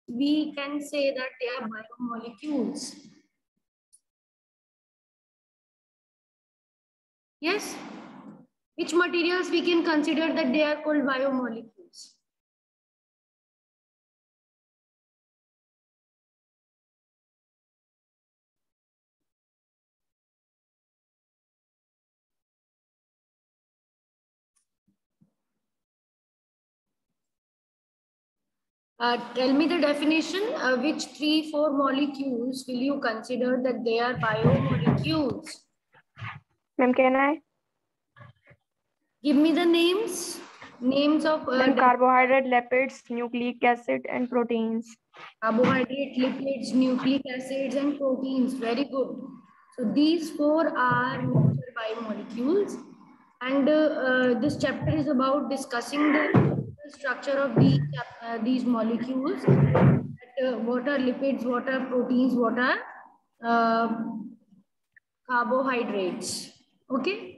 we can say that they are biomolecules. Yes? Which materials we can consider that they are called biomolecules? Tell me the definition. Which 3-4 molecules will you consider that they are biomolecules? Ma'am, can I? Give me the names. Names of carbohydrate, lipids, nucleic acid, and proteins. Carbohydrate, lipids, nucleic acids, and proteins. Very good. So these 4 are major biomolecules, and this chapter is about discussing the structure of these molecules. What are lipids? What are proteins? What are carbohydrates? Okay.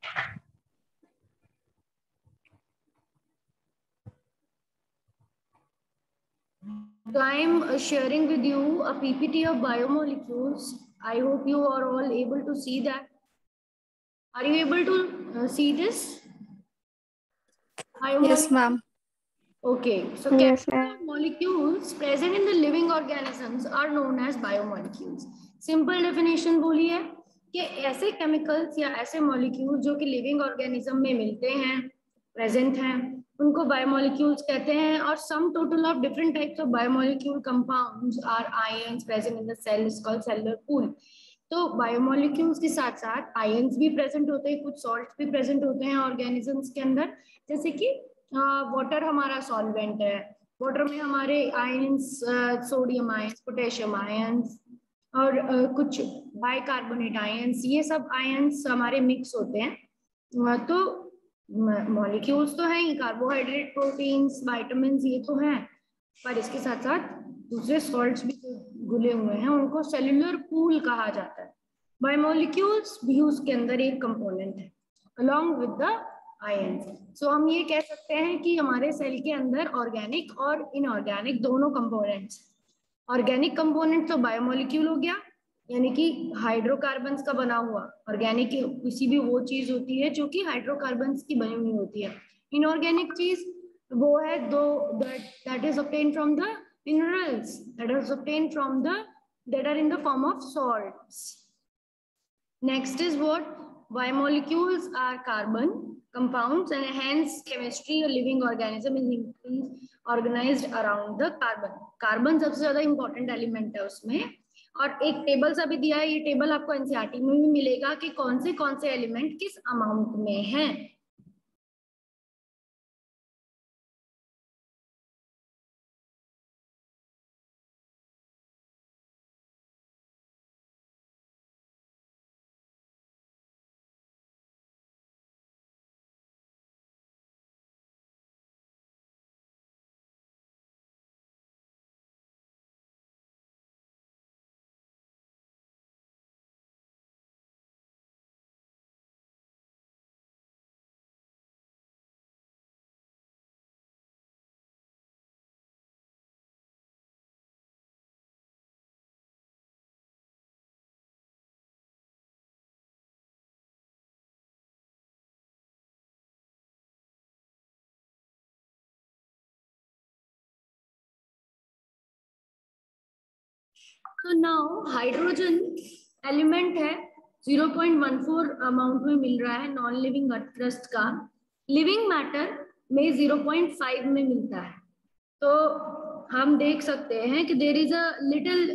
So I am sharing with you a PPT of biomolecules. I hope you are all able to see that. Are you able to see this? Yes, ma'am. Okay. So Yes, chemical molecules present in the living organisms are known as biomolecules. Simple definition बोलिए कि ऐसे chemicals या ऐसे molecules जो कि living organism में मिलते हैं, present हैं, उनको biomolecules कहते हैं. और sum total of different types of biomolecule compounds are ions present in the cell is called cellular pool. तो बायोमोलिक्यूल्स के साथ साथ आयंस भी प्रेजेंट होते हैं, कुछ सॉल्ट भी प्रेजेंट होते हैं ऑर्गेनिजम्स के अंदर, जैसे कि वाटर हमारा सॉल्वेंट है. वाटर में हमारे ions, sodium ions, potassium ions और कुछ बाइकार्बोनेट आयंस, ये सब आयंस हमारे मिक्स होते हैं. तो मॉलिक्यूल्स तो हैं ही, कार्बोहाइड्रेट, प्रोटीन्स, विटामिन, ये तो हैं, पर इसके साथ साथ दूसरे सॉल्ट्स भी घुले हुए हैं, उनको सेल्यूलर पूल कहा जाता है. बायोमोलिक्यूल्स भी उसके अंदर एक कंपोनेंट है along with the ions. So हम ये कह सकते हैं कि हमारे सेल के अंदर ऑर्गेनिक और इनऑर्गेनिक दोनों कंपोनेंट्स. ऑर्गेनिक कंपोनेंट तो बायोमोलिक्यूल हो गया, यानी कि हाइड्रोकार्बन्स का बना हुआ. ऑर्गेनिक किसी भी वो चीज होती है जो कि हाइड्रोकार्बन्स की बनी हुई होती है. इनऑर्गेनिक चीज वो है that is obtained from the minerals, that is obtained from that are in the form of salts. Next is what? Biomolecules are carbon compounds and hence chemistry a living organism is organized around the carbon. Carbon सबसे ज्यादा important element है उसमें. और एक table सा भी दिया है, ये टेबल आपको एनसीईआरटी में भी मिलेगा कि कौन से एलिमेंट किस अमाउंट में हैं. तो नाउ हाइड्रोजन एलिमेंट है, 0.14 अमाउंट में मिल रहा है नॉन लिविंग अर्थ क्रस्ट का. लिविंग मैटर में 0.5 में मिलता है. तो हम देख सकते हैं कि there is a little,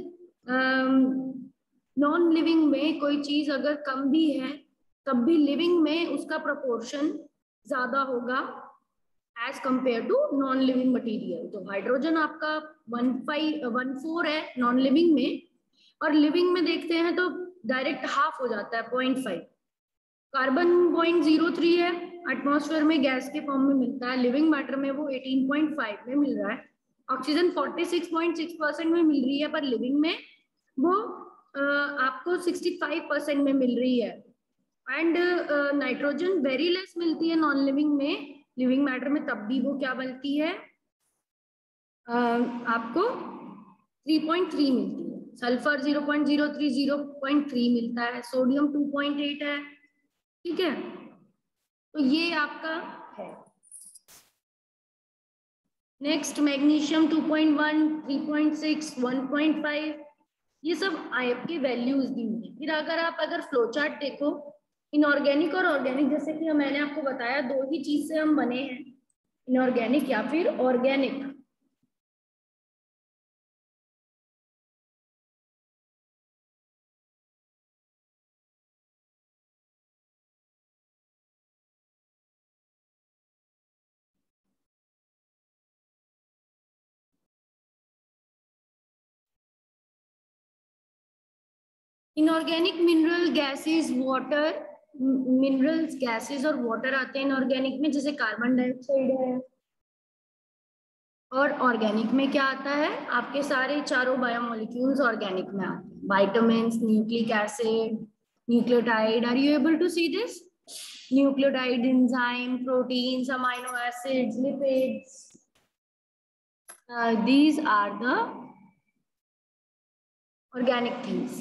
non living में कोई चीज अगर कम भी है तब भी लिविंग में उसका प्रोपोर्शन ज्यादा होगा as compared to non living material. तो हाइड्रोजन आपका 1.14 है नॉन लिविंग में, और लिविंग में देखते हैं तो डायरेक्ट हाफ हो जाता है 0.5. कार्बन 0.03 है, एटमॉस्फेयर में गैस के फॉर्म में मिलता है. लिविंग मैटर में वो 18.5 में मिल रहा है. ऑक्सीजन 46.6% में मिल रही है, पर लिविंग में वो आपको 65% में मिल रही है. एंड नाइट्रोजन वेरी लेस मिलती है नॉन लिविंग में. लिविंग मैटर में तब भी वो क्या बनती है, आपको 3.3 मिलती है, सल्फर 0.03, 0.3 मिलता है, सोडियम 2.8 है, ठीक है। तो ये आपका है। नेक्स्ट मैग्नीशियम 2.1, 3.6, 1.5, ये सब आपके वैल्यूज दी हुई है। फिर अगर फ्लो चार्ट देखो, इनऑर्गेनिक और ऑर्गेनिक, जैसे कि मैंने आपको बताया 2 ही चीज से हम बने हैं, इनऑर्गेनिक या फिर organic. Inorganic mineral gases, water, minerals, gases और वाटर आते हैं इनऑर्गेनिक में, जैसे कार्बन डाइऑक्साइड है। और ऑर्गेनिक में क्या आता है, आपके सारे चारों बायोमोलिक्यूल्स ऑर्गेनिक में आते हैं, vitamins, nucleic acid, nucleotide. Are you able to see this? Nucleotide, enzyme, proteins, amino acids, lipids, these are the organic things.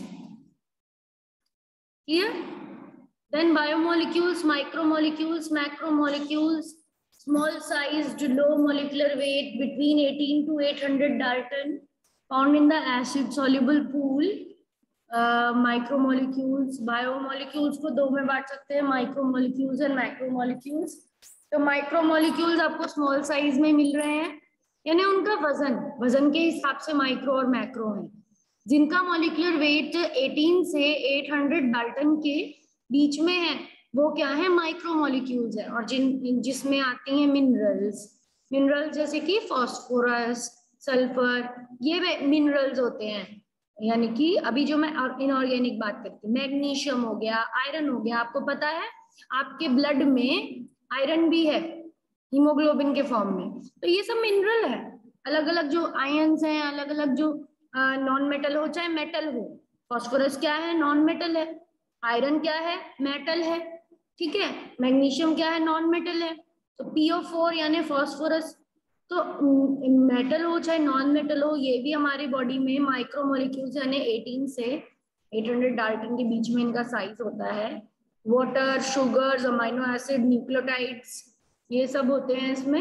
Clear? Then biomolecules, micromolecules, macromolecules, small sized, low molecular weight between 18 to 800 Dalton, found in the acid soluble pool. Micromolecules, biomolecules को 2 में बांट सकते हैं, micromolecules and macromolecules. तो micromolecules आपको small size में मिल रहे हैं, यानी उनका वजन के हिसाब से माइक्रो और मैक्रो है। जिनका मॉलिक्यूलर वेट 18 से 800 डाल्टन के बीच में है वो क्या है, माइक्रो मॉलिक्यूल्स है। और जिसमें आती हैं मिनरल्स जैसे कि फास्फोरस, सल्फर, ये मिनरल्स होते हैं। यानी कि अभी जो मैं इनऑर्गेनिक बात करती हूँ, मैग्नीशियम हो गया, आयरन हो गया, आपको पता है आपके ब्लड में आयरन भी है हीमोग्लोबिन के फॉर्म में, तो ये सब मिनरल है। अलग अलग जो आयंस हैं, अलग अलग जो नॉन मेटल हो चाहे मेटल हो, फास्फोरस क्या है, नॉन मेटल है, आयरन क्या है, मेटल है, ठीक है, मैग्नीशियम क्या है, नॉन मेटल है। तो PO4 यानी फास्फोरस, तो मेटल हो चाहे नॉन मेटल हो, ये भी हमारी बॉडी में माइक्रोमोलिक्यूल्स यानी 18 से 800 डाल्टन के बीच में इनका साइज होता है। Water, sugars, amino acid, nucleotides, ये सब होते हैं इसमें।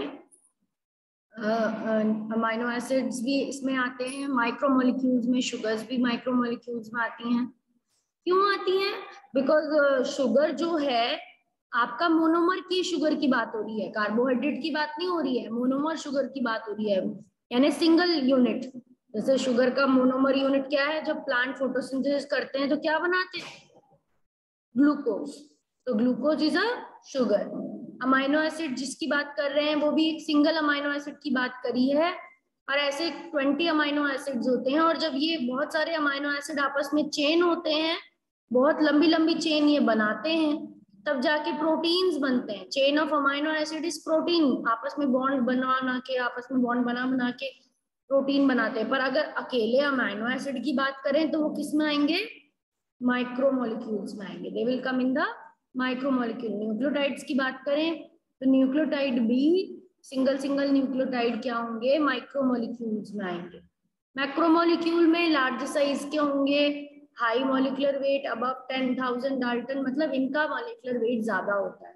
अमाइनो एसिड्स भी इसमें आते हैं माइक्रोमोलिक्यूल्स में, शुगर्स भी माइक्रोमोलिक्यूल्स में आती हैं। क्यों आती हैं? बिकॉज शुगर जो है आपका मोनोमर की शुगर की बात हो रही है, कार्बोहाइड्रेट की बात नहीं हो रही है, मोनोमर शुगर की बात हो रही है, यानी सिंगल यूनिट। जैसे शुगर का मोनोमर यूनिट क्या है, जब प्लांट फोटोसिंथेसिस करते हैं तो क्या बनाते हैं, ग्लूकोज। तो glucose is a sugar. Amino acid जिसकी बात कर रहे हैं वो भी एक सिंगल अमाइनो एसिड की बात करी है, और ऐसे 20 अमाइनो एसिड्स होते हैं। और जब ये बहुत सारे अमाइनो एसिड आपस में चेन होते हैं, बहुत लंबी लंबी चेन ये बनाते हैं, तब जाके प्रोटीन्स बनते हैं। Chain of amino acid is protein, आपस में बॉन्ड बना के, आपस में बॉन्ड बना के प्रोटीन बनाते हैं। पर अगर अकेले अमाइनो एसिड की बात करें तो वो किस में आएंगे, माइक्रोमोलिक्यूल्स में आएंगे, they will come in the micromolecule. Nucleotides की बात करें तो न्यूक्लियोटाइड भी सिंगल न्यूक्लियोटाइड क्या होंगे, माइक्रोमोलिक्यूल्स में आएंगे। मैक्रोमोलिक्यूल में लार्ज साइज के होंगे, high molecular weight above 10,000 dalton, मतलब इनका मॉलिक्यूलर वेट ज्यादा होता है।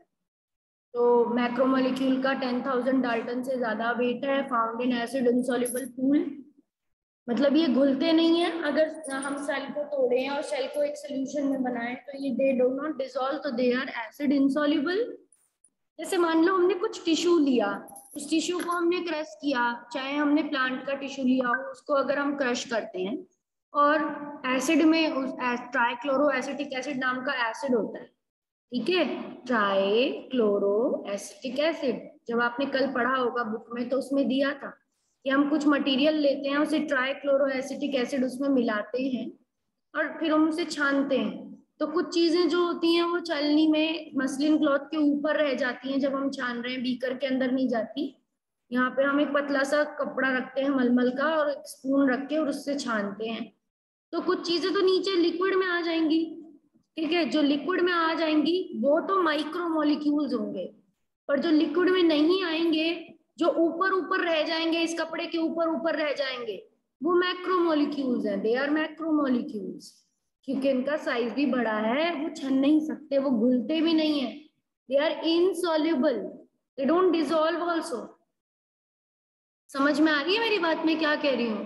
तो मैक्रोमोलिक्यूल का 10,000 डाल्टन से ज्यादा वेट है, found in acid insoluble pool, मतलब ये घुलते नहीं है। अगर हम सेल को तोड़ें और सेल को एक सोल्यूशन में बनाएं तो ये दे डू नॉट डिसॉल्व, तो दे आर एसिड इनसॉल्युबल। जैसे मान लो हमने कुछ टिश्यू लिया, उस टिश्यू को हमने क्रश किया, चाहे हमने प्लांट का टिश्यू लिया हो, उसको अगर हम क्रश करते हैं और एसिड में उस ट्राइक्लोरो एसिटिक एसिड नाम का एसिड होता है, ठीक है, ट्राइक्लोरो एसिटिक एसिड, जब आपने कल पढ़ा होगा बुक में तो उसमें दिया था कि हम कुछ मटेरियल लेते हैं, उसे ट्राइक्लोरो एसिटिक एसिड उसमें मिलाते हैं और फिर हम उसे छानते हैं। तो कुछ चीजें जो होती हैं वो छलनी में मसलिन क्लॉथ के ऊपर रह जाती हैं, जब हम छान रहे हैं, बीकर के अंदर नहीं जाती। यहाँ पे हम एक पतला सा कपड़ा रखते हैं मलमल का और एक स्पून रख के और उससे छानते हैं, तो कुछ चीजें तो नीचे लिक्विड में आ जाएंगी, ठीक है, जो लिक्विड में आ जाएंगी वो तो माइक्रोमोलिक्यूल्स होंगे, पर जो लिक्विड में नहीं आएंगे, जो ऊपर ऊपर रह जाएंगे, इस कपड़े के ऊपर ऊपर रह जाएंगे, वो मैक्रोमोलिक्यूल्स हैं, दे आर मैक्रोमोलिक्यूल्स, क्योंकि इनका साइज भी बड़ा है, वो छन नहीं सकते, वो घुलते भी नहीं है, they are insoluble, they don't dissolve also. समझ में आ रही है मेरी बात, में क्या कह रही हूँ?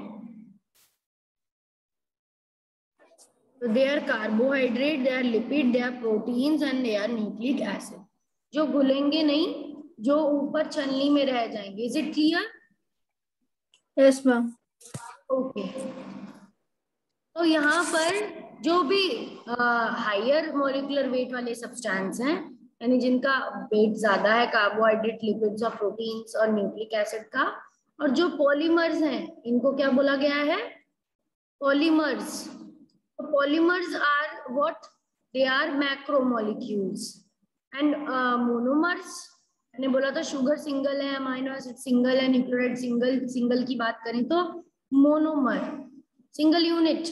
तो they are carbohydrate, they are lipid, they are proteins and they are nucleic acid, जो घुलेंगे नहीं, जो ऊपर छलनी में रह जाएंगे। Is it clear? Yes ma'am. Okay. तो यहाँ पर जो भी हायर मॉलिक्यूलर वेट वाले सब्सटेंस हैं, यानी जिनका वेट ज्यादा है, कार्बोहाइड्रेट, लिपिड्स और प्रोटीन्स और न्यूक्लिक एसिड का, और जो पॉलीमर्स हैं, इनको क्या बोला गया है? पॉलीमर्स। तो polymers are what? They are macromolecules. And monomers, मैंने बोला था शुगर सिंगल है, अमाइनो एसिड सिंगल है, न्यूक्लियोटाइड सिंगल, सिंगल की बात करें तो monomer, single unit.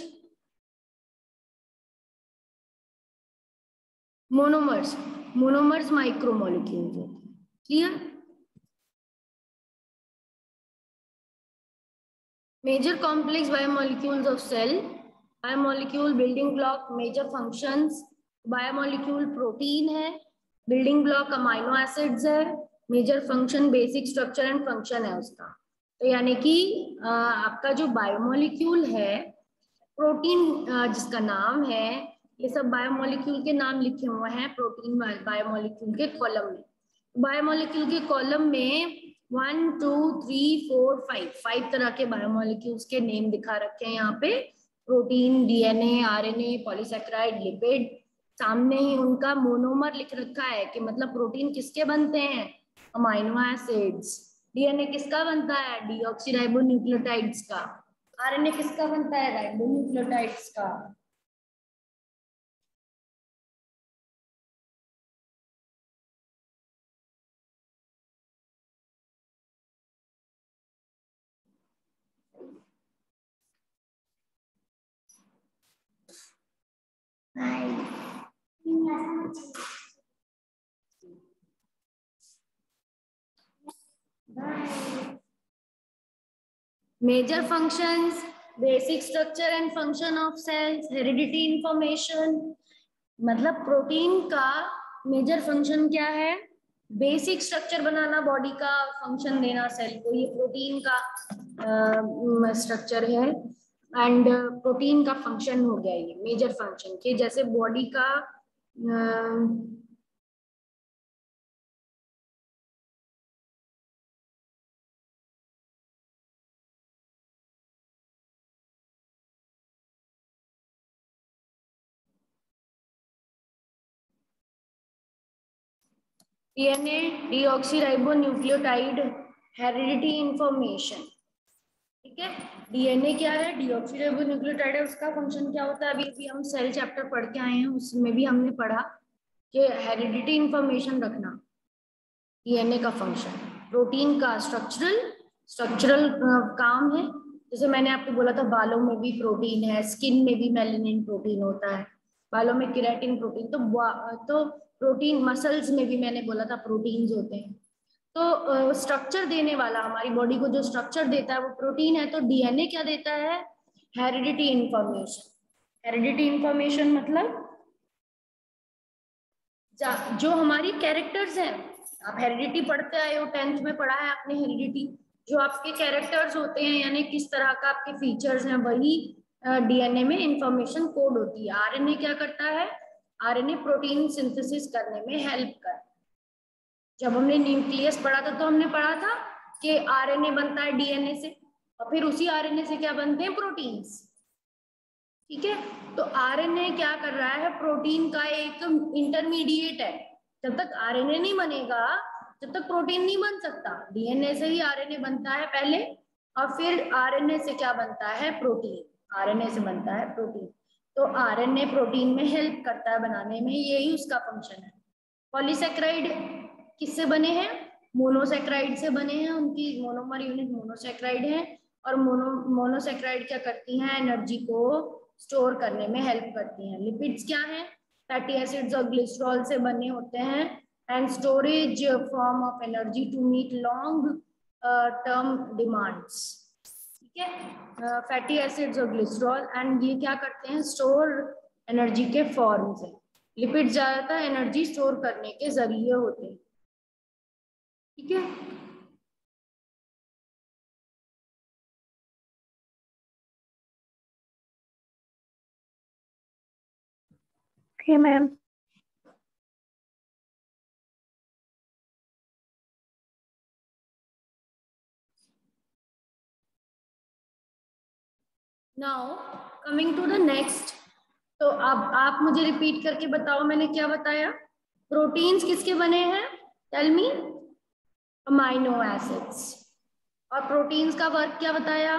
Monomers, monomers micromolecules होते हैं। Clear? Major complex biomolecules of cell, biomolecule building block, major functions, biomolecule protein है, बिल्डिंग ब्लॉक अमाइनो एसिड्स है, major function basic structure and function है उसका। तो यानी कि आपका जो बायोमोलिक्यूल है, प्रोटीन जिसका नाम है, ये सब बायोमोलिक्यूल के नाम लिखे हुए हैं प्रोटीन बायोमोलिक्यूल के कॉलम में। बायोमोलिक्यूल के कॉलम में 1 2 3 4 5 तरह के बायोमोलिक्यूल्स के नेम दिखा रखे हैं यहाँ पे। Protein, DNA, RNA, polysaccharide, lipid. सामने ही उनका मोनोमर लिख रखा है कि मतलब प्रोटीन किसके बनते हैं? Amino acids. डीएनए किसका बनता है? डीऑक्सीराइबोन्यूक्लियोटाइड्स का। आरएनए किसका बनता है? राइबोन्यूक्लियोटाइड्स का। Major functions, basic structure and function of cells, heredity information। मतलब प्रोटीन का मेजर फंक्शन क्या है? बेसिक स्ट्रक्चर बनाना बॉडी का, फंक्शन देना सेल को, ये प्रोटीन का स्ट्रक्चर है। एंड प्रोटीन का फंक्शन हो गया ये मेजर फंक्शन के, जैसे बॉडी का डीएनए, डीऑक्सीराइबोन्यूक्लियोटाइड, हेरिडिटी इंफॉर्मेशन। ठीक है, डीएनए क्या है? डीऑक्सीराइबोन्यूक्लियोटाइड है, उसका फंक्शन क्या होता है? अभी अभी हम सेल चैप्टर पढ़ के आए हैं, उसमें भी हमने पढ़ा कि हेरिडिटी इंफॉर्मेशन रखना डीएनए का फंक्शन। प्रोटीन का स्ट्रक्चरल काम है, जैसे मैंने आपको बोला था बालों में भी प्रोटीन है, स्किन में भी मेलानिन प्रोटीन होता है, बालों में केराटिन प्रोटीन, तो प्रोटीन मसल्स में भी मैंने बोला था प्रोटीन्स होते हैं। तो स्ट्रक्चर देने वाला, हमारी बॉडी को जो स्ट्रक्चर देता है वो प्रोटीन है। तो डीएनए क्या देता है? Heredity information. हेरिडिटी इंफॉर्मेशन मतलब जो हमारी कैरेक्टर्स हैं, आप हेरिडिटी पढ़ते आए हो, 10th में पढ़ा है आपने हेरिडिटी। जो आपके कैरेक्टर्स होते हैं, यानी किस तरह का आपके फीचर्स हैं, वही डीएनए में इंफॉर्मेशन कोड होती है। आरएनए क्या करता है? आरएनए प्रोटीन सिंथेसिस करने में हेल्प कर। जब हमने न्यूक्लियस पढ़ा था तो हमने पढ़ा था कि आरएनए बनता है डीएनए से, और फिर उसी आरएनए से क्या बनते हैं? प्रोटीन्स। ठीक है, तो आरएनए क्या कर रहा है? प्रोटीन का एक इंटरमीडिएट है। जब तक आरएनए नहीं बनेगा, जब तक प्रोटीन नहीं बन सकता। डीएनए से ही आरएनए बनता है पहले, और फिर आरएनए से क्या बनता है? प्रोटीन। आरएनए से बनता है प्रोटीन। तो आरएनए प्रोटीन में हेल्प करता है बनाने में, यही उसका फंक्शन है। पॉलीसेकेराइड किससे बने हैं? मोनोसेकेराइड से बने हैं, उनकी मोनोमर यूनिट मोनोसेकेराइड है। और मोनोसेकेराइड क्या करती हैं? एनर्जी को स्टोर करने में हेल्प करती हैं। लिपिड्स क्या हैं? फैटी एसिड्स और ग्लिसरॉल से बने होते हैं, and storage form of energy to meet long term demands. ठीक है, फैटी एसिड्स और ग्लिसरॉल, एंड ये क्या करते हैं, स्टोर एनर्जी के फॉर्म से। लिपिड ज्यादातर एनर्जी स्टोर करने के जरिए होते हैं। ठीक है, okay ma'am. Now coming to the next, तो अब आप मुझे रिपीट करके बताओ मैंने क्या बताया। प्रोटीन्स किसके बने हैं, टेल मी। Amino acids. और प्रोटीन्स का वर्क क्या बताया,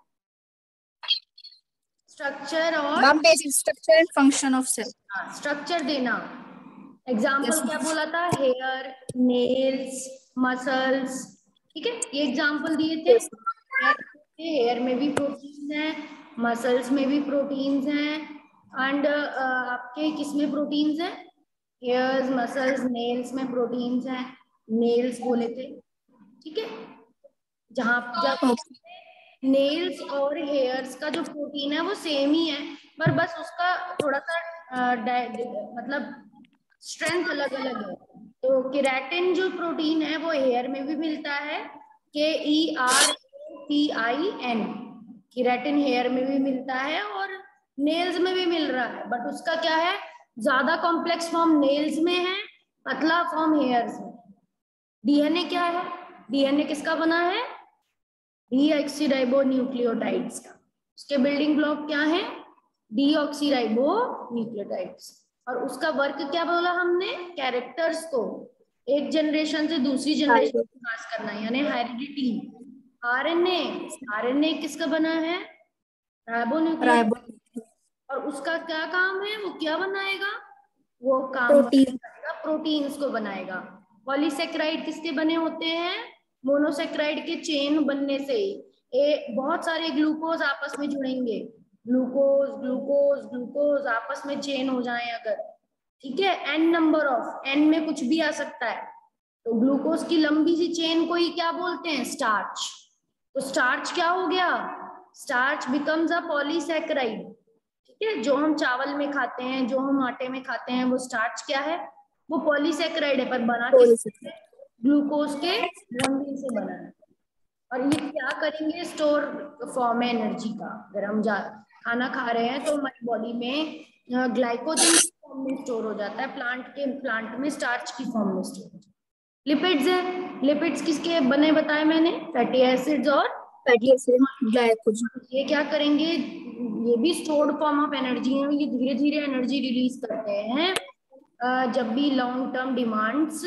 स्ट्रक्चर और ma'am basic structure and function of cell. Structure देना। एग्जाम्पल क्या बोला था, हेयर, नेल्स, मसल्स। ठीक है, ये एग्जाम्पल दिए थे। हेयर में भी प्रोटीन्स हैं, मसल्स में भी प्रोटीन्स हैं, एंड आपके किस में प्रोटीन्स हैं, हेयर्स, मसल्स, नेल्स में प्रोटीन्स हैं, नेल्स बोले थे। ठीक है, जहां जब नेल्स और हेयर्स का जो प्रोटीन है वो सेम ही है, पर बस उसका थोड़ा सा मतलब स्ट्रेंथ अलग अलग है। तो केराटिन जो प्रोटीन है वो हेयर में भी मिलता है, KERATIN। केराटिन हेयर में भी मिलता है और नेल्स में भी मिल रहा है, बट उसका क्या है, ज्यादा कॉम्प्लेक्स फॉर्म नेल्स में है, पतला फॉर्म हेयर्स में। डीएनए क्या है, डीएनए किसका बना है, डीऑक्सीराइबो न्यूक्लियोटाइड्स का। उसके बिल्डिंग ब्लॉक क्या है, डीऑक्सीराइबो न्यूक्लियोटाइड्स। और उसका वर्क क्या बोला हमने, कैरेक्टर्स को एक जनरेशन से दूसरी जनरेशन में पास करना, यानी हेरिडिटी। आरएनए, आरएनए किसका बना है, राइबोन्यूक्लियोटाइड। और उसका क्या काम है, वो क्या बनाएगा, वो काम बनाएगा, प्रोटीन्स को बनाएगा। पॉलीसेक्राइड किसके बने होते हैं, मोनोसेक्राइड के चेन बनने से बहुत सारे ग्लूकोज आपस में जुड़ेंगे, ग्लूकोज ग्लूकोज ग्लूकोज आपस में चेन हो जाए अगर, ठीक है, एन नंबर ऑफ, एन में कुछ भी आ सकता है, तो ग्लूकोज की लंबी सी चेन को ही क्या बोलते हैं, स्टार्च। तो स्टार्च क्या हो गया, स्टार्च बिकम्स अ पॉलीसेक्राइड। ठीक है, जो हम चावल में खाते हैं, जो हम आटे में खाते हैं, वो स्टार्च क्या है, वो पॉलीसेक्राइड है, पर बना किससे, ग्लूकोज के बॉन्डिंग से बना है। और ये क्या करेंगे, स्टोर फॉर्म है एनर्जी का। अगर हम खाना खा रहे हैं तो हमारी बॉडी में ग्लाइकोजन की फॉर्म में स्टोर हो जाता है, प्लांट में स्टार्च की फॉर्म में स्टोर हो जाता है। लिपिड्स है, लिपिड्स किसके बने बताए मैंने, फैटी एसिड्स और फैटी एसिड, ग्लाइकोजन। ये क्या करेंगे, ये भी स्टोर्ड फॉर्म ऑफ एनर्जी है, ये धीरे धीरे एनर्जी रिलीज करते हैं जब भी लॉन्ग टर्म डिमांड्स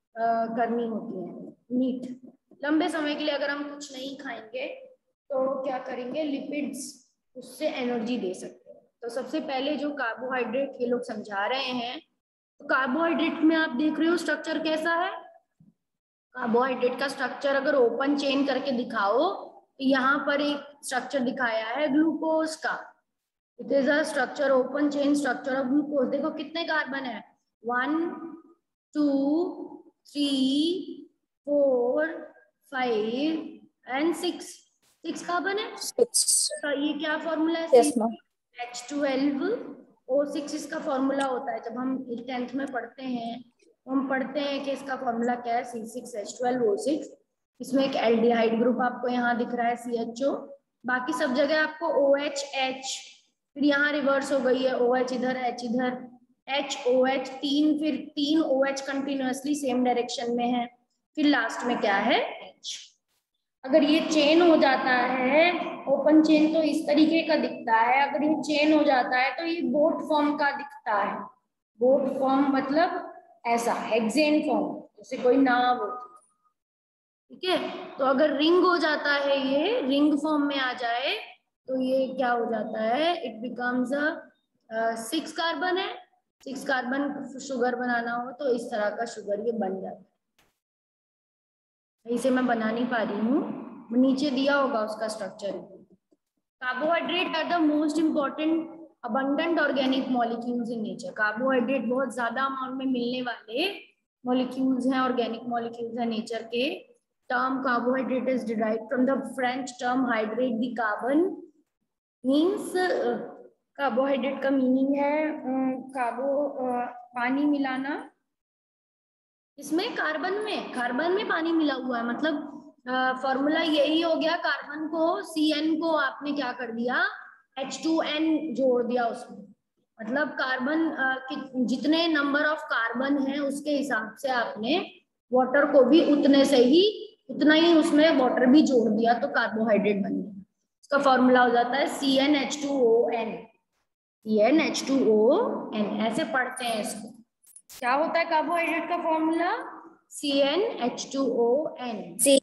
करनी होती है, नीट। लंबे समय के लिए अगर हम कुछ नहीं खाएंगे तो क्या करेंगे, लिपिड्स उससे एनर्जी दे सकते हैं। तो सबसे पहले जो कार्बोहाइड्रेट ये लोग समझा रहे हैं, तो कार्बोहाइड्रेट में आप देख रहे हो स्ट्रक्चर कैसा है, कार्बोहाइड्रेट का स्ट्रक्चर अगर ओपन चेन करके दिखाओ तो यहाँ पर एक स्ट्रक्चर दिखाया है ग्लूकोज का, it is a structure, open chain structure of glucose. देखो कितने कार्बन है, 1 2 3 4 5 एंड 6 कार्बन है। तो ये क्या फॉर्मूला है, H12O6 इसका फॉर्मूला होता है। जब हम 10th में पढ़ते हैं हम पढ़ते हैं कि इसका फॉर्मूला क्या है, C6H12O6। इसमें एक एल्डिहाइड ग्रुप आपको यहाँ दिख रहा है CHO, बाकी सब जगह आपको OHH, फिर यहाँ रिवर्स हो गई है OH इधर H इधर, HOH, फिर 3 OH कंटिन्यूअसली सेम डायरेक्शन में है, फिर लास्ट में क्या है H। अगर ये चेन हो जाता है, ओपन चेन तो इस तरीके का दिखता है, अगर ये चेन हो जाता है तो ये बोट फॉर्म का दिखता है। बोट फॉर्म मतलब ऐसा हेक्सेन फॉर्म, जैसे कोई नाव होती है। ठीक है, तो अगर रिंग हो जाता है, ये रिंग फॉर्म में आ जाए तो ये क्या हो जाता है, इट बिकम्स 6 कार्बन है। 6 कार्बन शुगर बनाना हो तो इस तरह का शुगर ये बन जाता है। इसे मैं बना नहीं पा रही हूँ, नीचे दिया होगा उसका structure. Carbohydrate are the most important abundant organic molecules in nature। Carbohydrate बहुत ज्यादा अमाउंट में मिलने वाले मॉलिक्यूल्स हैं, ऑर्गेनिक मॉलिक्यूल्स हैं नेचर के, term carbohydrate is derived from the French term hydrate. The carbon means carbohydrate का meaning है पानी मिलाना। इसमें कार्बन में पानी मिला हुआ है, मतलब फॉर्मूला यही हो गया। कार्बन को CN को आपने क्या कर दिया, H2N जोड़ दिया उसमें, मतलब कार्बन जितने नंबर ऑफ कार्बन है उसके हिसाब से आपने वाटर को भी उतना ही उसमें वाटर भी जोड़ दिया तो कार्बोहाइड्रेट बन गया। इसका फॉर्मूला हो जाता है CnH2ON। CnH2ON ऐसे पढ़ते हैं इसको। क्या होता है कार्बोहाइड्रेट का फॉर्मूला? CnH2ON।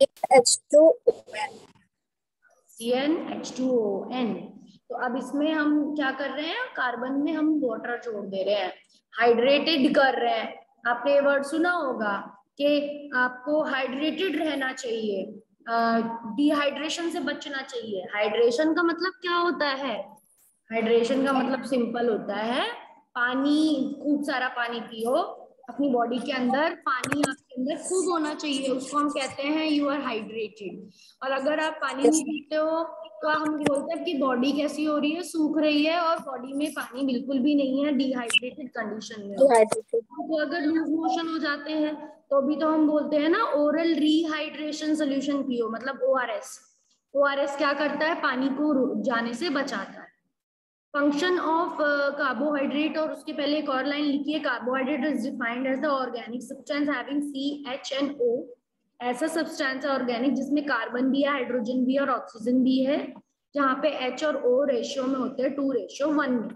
CnH2ON। तो अब इसमें हम क्या कर रहे हैं, कार्बन में हम वाटर जोड़ दे रहे हैं, हाइड्रेटेड कर रहे हैं। आपने ये वर्ड सुना होगा कि आपको हाइड्रेटेड रहना चाहिए, डिहाइड्रेशन से बचना चाहिए। हाइड्रेशन का मतलब क्या होता है? हाइड्रेशन का मतलब सिंपल होता है पानी, खूब सारा पानी पियो, अपनी बॉडी के अंदर पानी आपके अंदर खूब होना चाहिए, उसको हम कहते हैं यू आर हाइड्रेटेड। और अगर आप पानी नहीं पीते हो तो हम बोलते हैं कि बॉडी कैसी हो रही है, सूख रही है और बॉडी में पानी बिल्कुल भी नहीं है, डिहाइड्रेटेड कंडीशन में। तो अगर लूज मोशन हो जाते हैं तो भी तो हम बोलते हैं ना ओरल रिहाइड्रेशन सोल्यूशन पियो, मतलब ORS। ORS क्या करता है, पानी को जाने से बचाता है। फंक्शन ऑफ कार्बोहाइड्रेट, और उसके पहले एक और लाइन लिखिए, carbohydrate is defined as the organic substance having CH&O। ऐसा सब्सटेंस है ऑर्गेनिक जिसमें कार्बन भी है, हाइड्रोजन भी है और ऑक्सीजन भी है, जहां पे H और O रेशियो में होते हैं 2:1 में।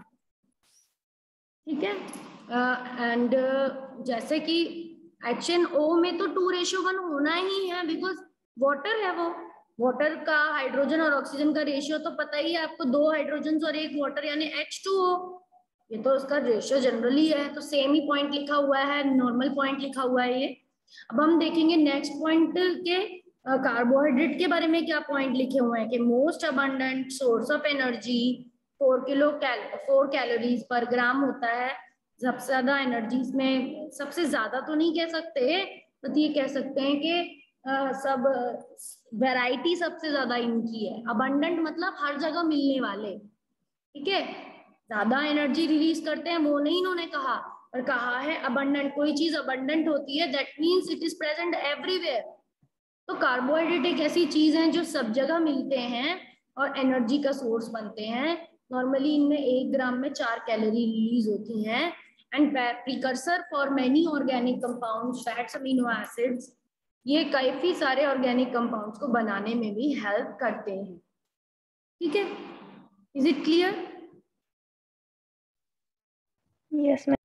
ठीक है, एंड जैसे कि HNO में तो 2:1 होना ही है, बिकॉज वाटर है वो। वाटर का हाइड्रोजन और ऑक्सीजन का रेशियो तो पता ही है आपको, 2 हाइड्रोजन और 1 वाटर यानी H2O। ये तो उसका रेशियो जनरली है, तो सेम ही पॉइंट लिखा हुआ है, नॉर्मल पॉइंट लिखा हुआ है ये। अब हम देखेंगे नेक्स्ट पॉइंट के कार्बोहाइड्रेट के बारे में क्या पॉइंट लिखे हुए हैं कि most abundant source of energy 4 calories per gram होता है। सबसे ज्यादा एनर्जी में, सबसे ज्यादा तो नहीं कह सकते, तो ये कह सकते हैं कि सब वैरायटी सबसे ज्यादा इनकी है। अबंडेंट मतलब हर जगह मिलने वाले, ठीक है। ज्यादा एनर्जी रिलीज करते हैं वो नहीं इन्होंने कहा, और कहा है अबंडेंट। कोई चीज अबंडेंट होती है that means it is present everywhere. तो कार्बोहाइड्रेट एक ऐसी चीज है जो सब जगह मिलते हैं और एनर्जी का सोर्स बनते हैं। नॉर्मली इनमें 1 ग्राम में 4 कैलोरी रिलीज होती हैं, and precursor for many organic compounds, fats, amino acids. ये काफी सारे ऑर्गेनिक कंपाउंड्स को बनाने में भी हेल्प करते हैं। ठीक है, is it clear? Yes, ma'am.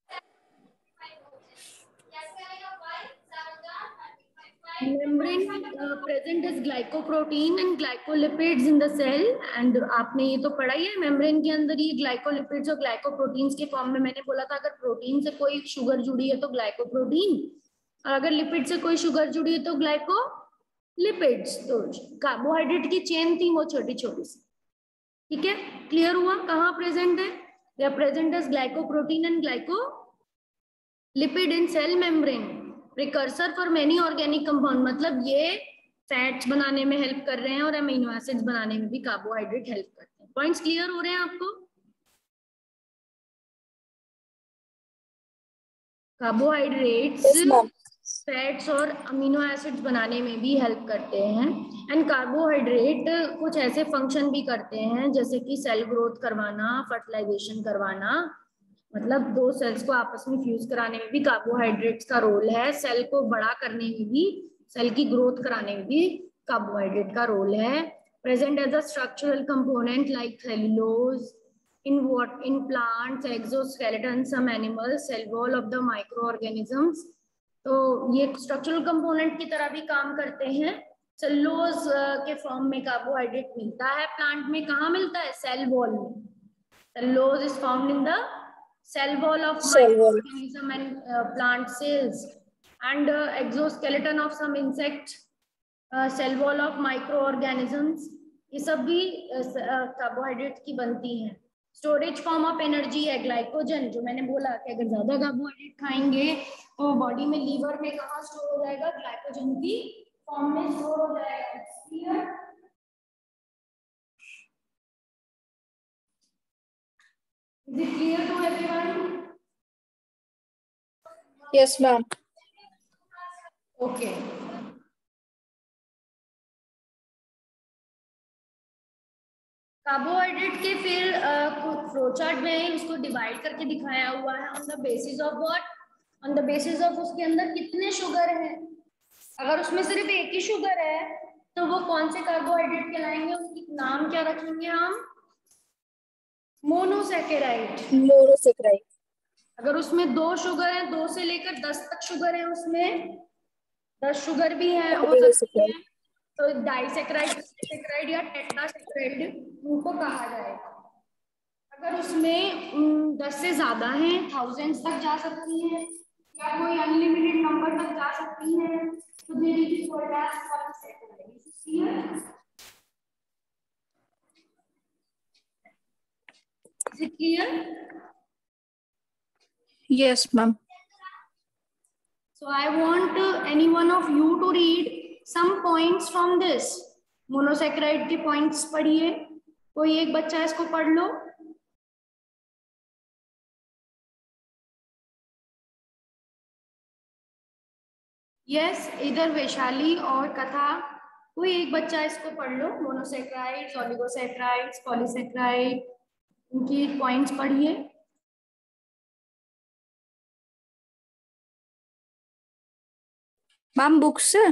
Membrane present as glycoprotein and glycolipids in the cell, and आपने ये तो पढ़ा ही है, मेम्ब्रेन के अंदर ये ग्लाइकोलिपिड्स और ग्लाइकोप्रोटीन्स के फॉर्म में। मैंने बोला था अगर प्रोटीन से कोई शुगर जुड़ी है तो ग्लाइकोप्रोटीन, और अगर लिपिड से कोई शुगर जुड़ी है तो ग्लाइकोलिपिड्स। तो कार्बोहाइड्रेट की चेन थी वो छोटी छोटी सी। ठीक है, क्लियर हुआ? कहाँ प्रेजेंट है? They are present as glycoprotein and glycolipid in cell membrane. Precursor for many organic compound, मतलब ये फैट्स बनाने में हेल्प कर रहे हैं और अमीनो एसिड्स बनाने में भी कार्बोहाइड्रेट हेल्प करते हैं। पॉइंट्स क्लियर हो रहे हैं आपको? कार्बोहाइड्रेट्स फैट्स और अमीनो एसिड्स बनाने में भी हेल्प करते हैं, एंड कार्बोहाइड्रेट कुछ ऐसे फंक्शन भी करते हैं जैसे कि सेल ग्रोथ करवाना, फर्टिलाइजेशन करवाना, मतलब 2 सेल्स को आपस में फ्यूज कराने में भी कार्बोहाइड्रेट्स का रोल है। सेल को बड़ा करने में भी, सेल की ग्रोथ कराने में भी कार्बोहाइड्रेट का रोल है। Present as a structural component like cellulose in plants, exoskeleton, some animals, cell wall of the microorganisms। तो ये स्ट्रक्चरल कंपोनेंट की तरह भी काम करते हैं। सेल्यूलोज के फॉर्म में कार्बोहाइड्रेट मिलता है प्लांट में। कहाँ मिलता है? सेल वॉल में। Cellulose is found in the cell wall of microorganism and plant cells, and exoskeleton of some insect, cell wall of microorganisms। ये सब भी कार्बोहाइड्रेट की बनती हैं। स्टोरेज फॉर्म ऑफ एनर्जी है ग्लाइकोजन, जो मैंने बोला कि अगर ज्यादा कार्बोहाइड्रेट खाएंगे तो बॉडी में, लीवर में कहाँ स्टोर हो जाएगा? ग्लाइकोजन की फॉर्म में स्टोर हो जाएगा। Clear? Is it clear to everyone? Yes, ma'am. Okay. Carbohydrate के फिर फ्लोचार्ट में उसको डिवाइड करके दिखाया हुआ है on the basis of what, on the basis of उसके अंदर कितने शुगर है। अगर उसमें सिर्फ एक ही शुगर है तो वो कौन से कार्बोहाइड्रेट कहलाएंगे, उसकी नाम क्या रखेंगे हम? मोनोसैकेराइड। Monosaccharide. अगर उसमें 2 शुगर है, 2 से लेकर 10 तक शुगर है, उसमें 10 शुगर भी है हो सकती है, तो डाइसैकेराइड, ट्राइसैकेराइड या टेट्रासैकेराइड उनको कहा जाएगा। अगर उसमें 10 से ज्यादा है, थाउजेंड्स तक जा सकती है या कोई अनलिमिटेड नंबर तक जा सकती है, तो there is called as polysaccharide. Is it clear? Yes, ma'am. So I want any one of you to read some points from this. Monosaccharide के पॉइंट्स पढ़िए, कोई एक बच्चा इसको पढ़ लो। यस, इधर वैशाली और कथा, कोई एक बच्चा इसको पढ़ लो। मोनोसैकेराइड्स, ओलिगोसैकेराइड्स, पॉलीसैकेराइड, उनकी पॉइंट्स पढ़िए। मैम बुक्स से?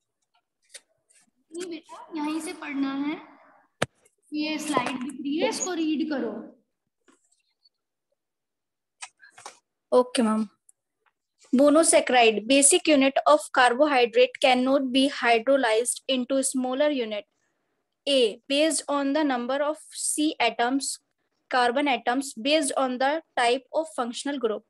नहीं बेटा, यहीं से पढ़ना है। ये स्लाइड दिख रही है, इसको रीड करो। Okay, ma'am. Monosaccharide, basic unit of carbohydrate, cannot be hydrolyzed into smaller unit. A, based on the number of C atoms, carbon atoms, based on the type of functional group.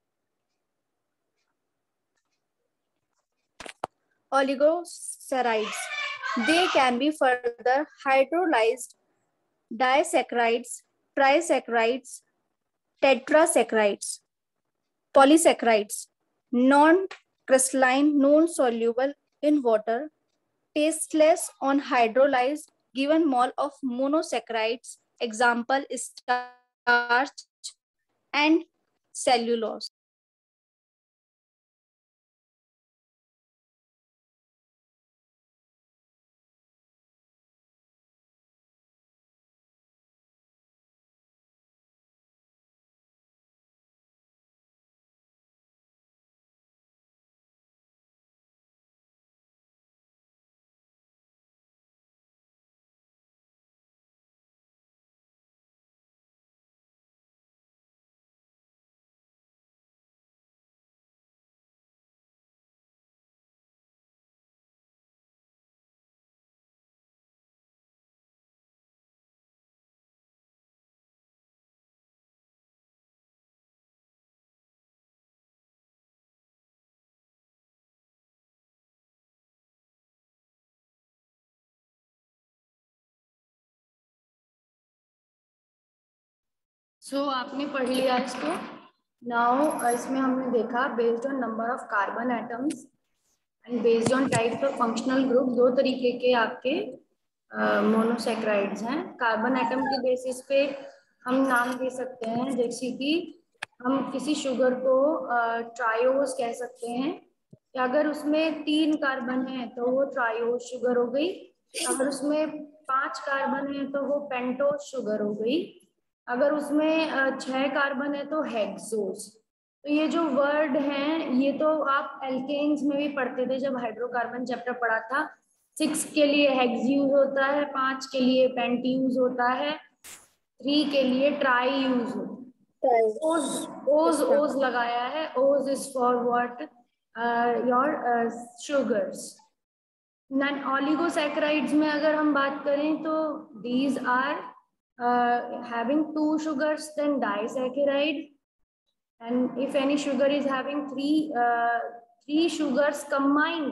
Oligosaccharides, they can be further hydrolyzed, disaccharides, trisaccharides, tetrasaccharides. Polysaccharides, non-crystalline, non-soluble in water, tasteless on hydrolyzed, given mole of monosaccharides, example starch and cellulose. आपने पढ़ लिया इसको। Now इसमें हमने देखा based on number of carbon atoms and based on type of functional group, 2 तरीके के आपके मोनोसैकेराइड्स हैं। कार्बन एटम के बेसिस पे हम नाम दे सकते हैं, जैसे कि हम किसी शुगर को ट्रायोज कह सकते हैं, कि अगर उसमें 3 कार्बन है तो वो ट्रायोज शुगर हो गई, अगर उसमें 5 कार्बन है तो वो पेंटोज शुगर हो गई, अगर उसमें 6 कार्बन है तो हेक्सोज। तो ये जो वर्ड हैं ये तो आप एल्केन्स में भी पढ़ते थे जब हाइड्रोकार्बन चैप्टर पढ़ा था। 6 के लिए हेक्स यूज होता है, 5 के लिए पेंट यूज होता है, 3 के लिए ट्राई यूज होता है। ओज लगाया है, ose is for what, your sugars. Non oligosaccharides में अगर हम बात करें तो these are having 2 sugars then disaccharide, and if any sugar is having 3 sugars combined,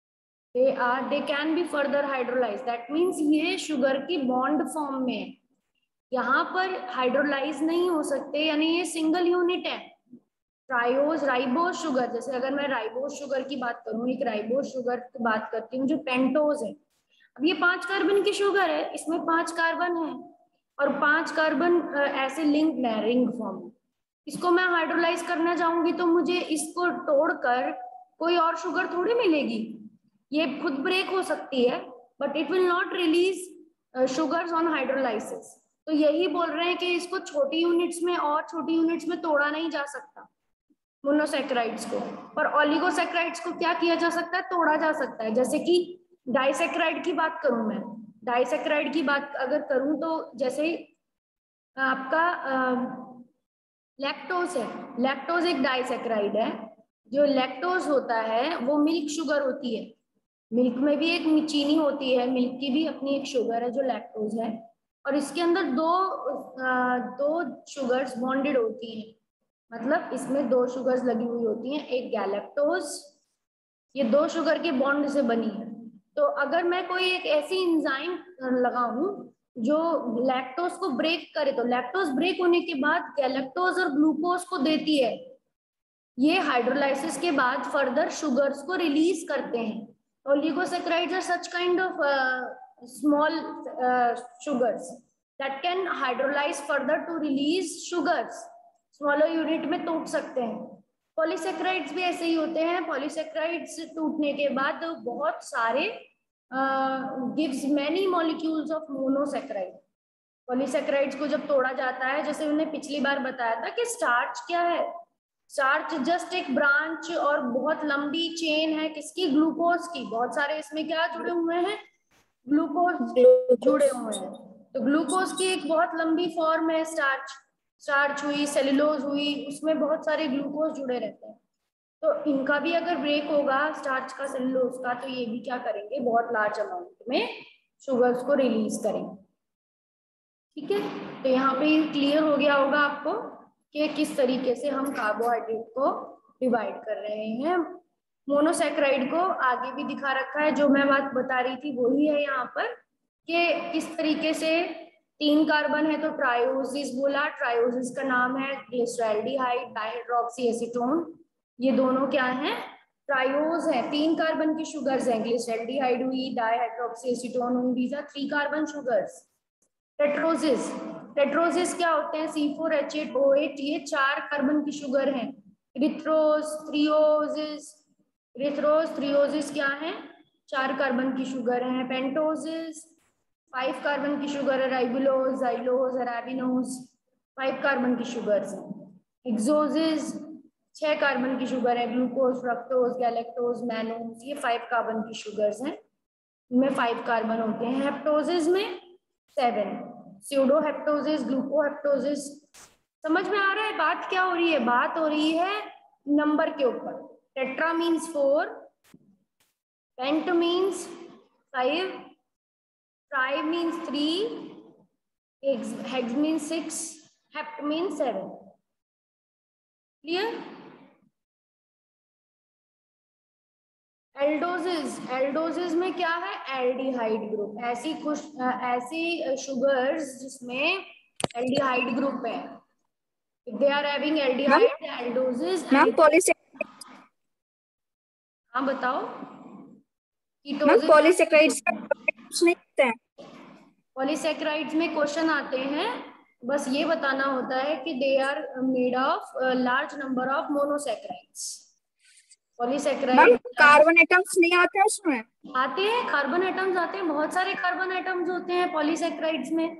they can be further hydrolyzed. That means ये sugar की bond form में है, यहाँ पर हाइड्रोलाइज नहीं हो सकते, यानी ये सिंगल यूनिट है। ट्रायोज राइबोज शुगर, जैसे अगर मैं राइबोज शुगर की बात करूं, एक राइबोज शुगर की बात करती हूँ जो पेंटोज है। अब ये 5 कार्बन की शुगर है, इसमें 5 कार्बन है और 5 कार्बन ऐसे लिंक्ड है रिंग फॉर्म। इसको मैं हाइड्रोलाइज करना चाहूंगी तो मुझे इसको तोड़कर कोई और शुगर थोड़ी मिलेगी, ये खुद ब्रेक हो सकती है but it will not release sugars on hydrolysis. तो यही बोल रहे हैं कि इसको छोटी यूनिट्स में और छोटी यूनिट्स में तोड़ा नहीं जा सकता मोनोसैकेराइड्स को। पर ओलिगोसैकेराइड्स को क्या किया जा सकता है, तोड़ा जा सकता है। जैसे कि डाइसैकेराइड की बात करूं मैं, डाइसैकेराइड की बात अगर करूं तो जैसे आपका लैक्टोज है, लैक्टोज एक डाइसैकेराइड है। जो लैक्टोज होता है वो मिल्क शुगर होती है, मिल्क में भी एक चीनी होती है, मिल्क की भी अपनी एक शुगर है जो लैक्टोज है, और इसके अंदर दो शुगर्स बॉन्डेड होती हैं, मतलब इसमें 2 शुगर्स लगी हुई होती हैं, एक गैलेक्टोज, ये 2 शुगर के बॉन्ड से बनी है। तो अगर मैं कोई एक ऐसी एंजाइम लगाऊं जो लैक्टोज को ब्रेक करे, तो लैक्टोज ब्रेक होने के बाद गैलेक्टोज और ग्लूकोज को देती है, ये हाइड्रोलाइसिस के बाद फर्दर शुगर्स को रिलीज करते हैं। Oligosaccharides are such kind of small sugars that can hydrolyze further to release sugars, smaller unit में टूट सकते हैं। पॉलीसैकेराइड्स भी ऐसे ही होते हैं, पॉलीसैकेराइड्स टूटने के बाद बहुत सारे gives many molecules of monosaccharide. Polysaccharides को जब तोड़ा जाता है, जैसे मैंने पिछली बार बताया था कि स्टार्च क्या है, स्टार्च जस्ट एक ब्रांच और बहुत लंबी चेन है किसकी, ग्लूकोज की। बहुत सारे इसमें क्या जुड़े हुए हैं, ग्लूकोज जुड़े हुए हैं। तो ग्लूकोज की एक बहुत लंबी फॉर्म है स्टार्च, स्टार्च हुई, सेलुलोज हुई, उसमें बहुत सारे ग्लूकोज जुड़े रहते हैं। तो इनका भी अगर ब्रेक होगा स्टार्च का, सेलुलोज का, तो ये भी क्या करेंगे, बहुत लार्ज अमाउंट में शुगर्स को रिलीज करेंगे। ठीक है, तो यहाँ पे क्लियर हो गया होगा आपको कि किस तरीके से हम कार्बोहाइड्रेट को डिवाइड कर रहे हैं। मोनोसैकेराइड को आगे भी दिखा रखा है, जो मैं बात बता रही थी वही है यहाँ पर, कि किस तरीके से 3 कार्बन है तो ट्रायोसिस बोला, ट्रायोसिस का नाम है ग्लिसरॉल्डिहाइड डाइहाइड्रोक्सी एसीटोन, ये दोनों क्या हैं, ट्रायोज है, 3 कार्बन की शुगर्स हैं, ग्लिसरॉल्डिहाइड हुई, डाइहाइड्रोक्सी एसीटोन हुई, these are 3 carbon sugars. Tetroses, tetroses क्या होते हैं, C4H8OH, ये 4 कार्बन की शुगर है। इरिथ्रोज, थ्रियोसिस, इरिथ्रोज, थ्रियोसिस क्या है, 4 कार्बन की शुगर है। पेंटोसिस 5 कार्बन की शुगर है, राइबुलोज, जाइलोज, अराबिनोज 5 कार्बन की शुगर्स हैं। हेक्सोसिस 6 कार्बन की शुगर है, ग्लूकोज, फ्रक्टोज, गैलेक्टोज, मैनोज, ये 5 कार्बन की शुगर्स हैं, इनमें 5 कार्बन होते हैं। हेप्टोसिस में 7, स्यूडो हेप्टोसिस, ग्लूको हेप्टोसिस। समझ में आ रहा है बात क्या हो रही है, बात हो रही है नंबर के ऊपर। Tetra means 4, pent means 5, tri means 3, hex means 6, hept means 7। Clear? Aldoses, aldoses में क्या है, एल्डिहाइड ग्रुप, ऐसी शुगर्स जिसमें एल्डिहाइड ग्रुप है, if they are having aldehyde, aldoses ma'am हाँ बताओ, पॉलीसैकेराइड्स नहीं होते हैं, पॉलीसैकेराइड्स में क्वेश्चन आते हैं, बस ये बताना होता है कि they are made of large number of monosaccharides. Polysaccharide carbon atoms नहीं आते हैं उसमें, आते हैं, कार्बन एटम्स आते हैं, बहुत सारे कार्बन एटम्स होते हैं पॉलीसैकेराइड्स में।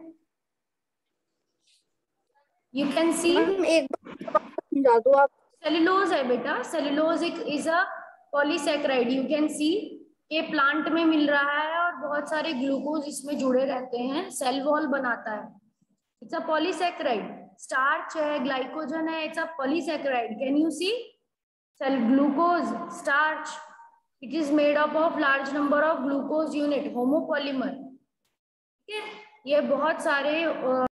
यू कैन सी, एक बार समझा दो आप। सेलुलोज है बेटा, सेलुलोज एक is a polysaccharide, you can see ये प्लांट में मिल रहा है और बहुत सारे ग्लूकोज इसमें जुड़े रहते हैं, सेल वॉल बनाता है, इट्स अ पॉलीसैकेराइड। स्टार्च है, ग्लाइकोजन है, it's a polysaccharide, can you see, cell glucose, starch, it is made up of large number of glucose unit, homopolymer. ठीक है, ये बहुत सारे